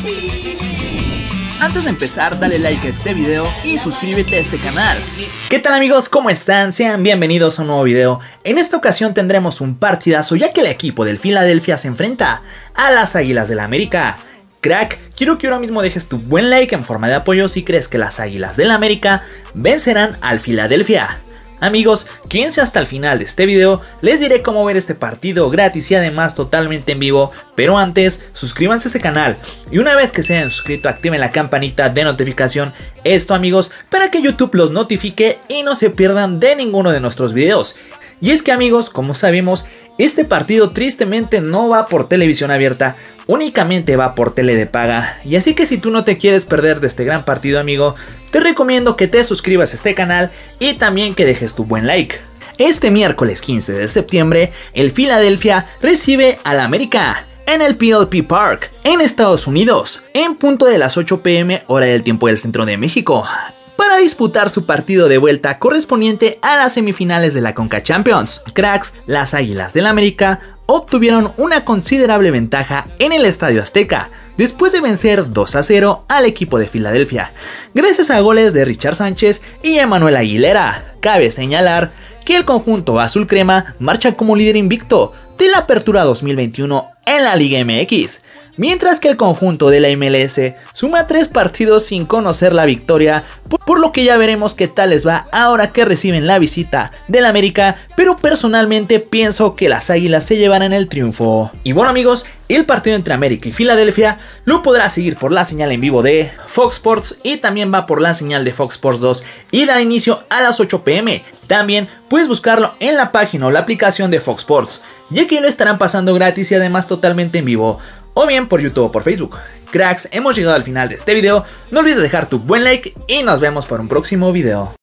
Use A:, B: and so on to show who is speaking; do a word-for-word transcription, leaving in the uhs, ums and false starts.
A: Antes de empezar, dale like a este video y suscríbete a este canal. ¿Qué tal amigos? ¿Cómo están? Sean bienvenidos a un nuevo video. En esta ocasión tendremos un partidazo ya que el equipo del Philadelphia se enfrenta a las Águilas del América. Crack, quiero que ahora mismo dejes tu buen like en forma de apoyo si crees que las Águilas del América vencerán al Philadelphia. Amigos, quédense hasta el final de este video, les diré cómo ver este partido gratis y además totalmente en vivo, pero antes, suscríbanse a este canal y una vez que se hayan suscrito activen la campanita de notificación, esto amigos, para que YouTube los notifique y no se pierdan de ninguno de nuestros videos. Y es que amigos, como sabemos, este partido tristemente no va por televisión abierta, únicamente va por tele de paga. Y así que si tú no te quieres perder de este gran partido amigo, te recomiendo que te suscribas a este canal y también que dejes tu buen like. Este miércoles quince de septiembre, el Philadelphia recibe al América en el P L P Park, en Estados Unidos, en punto de las ocho p m hora del tiempo del centro de México, para disputar su partido de vuelta correspondiente a las semifinales de la Conca Champions. Cracks, las Águilas del América obtuvieron una considerable ventaja en el Estadio Azteca, después de vencer dos a cero al equipo de Filadelfia, gracias a goles de Richard Sánchez y Emanuel Aguilera. Cabe señalar que el conjunto azul crema marcha como líder invicto de la Apertura dos mil veintiuno en la Liga M X, mientras que el conjunto de la M L S suma tres partidos sin conocer la victoria, por lo que ya veremos qué tal les va ahora que reciben la visita del América, pero personalmente pienso que las Águilas se llevarán el triunfo. Y bueno amigos, el partido entre América y Filadelfia lo podrás seguir por la señal en vivo de Fox Sports y también va por la señal de Fox Sports dos y dará inicio a las ocho p m También puedes buscarlo en la página o la aplicación de Fox Sports, ya que lo estarán pasando gratis y además totalmente en vivo, o bien por YouTube o por Facebook. Cracks, hemos llegado al final de este video, no olvides dejar tu buen like y nos vemos para un próximo video.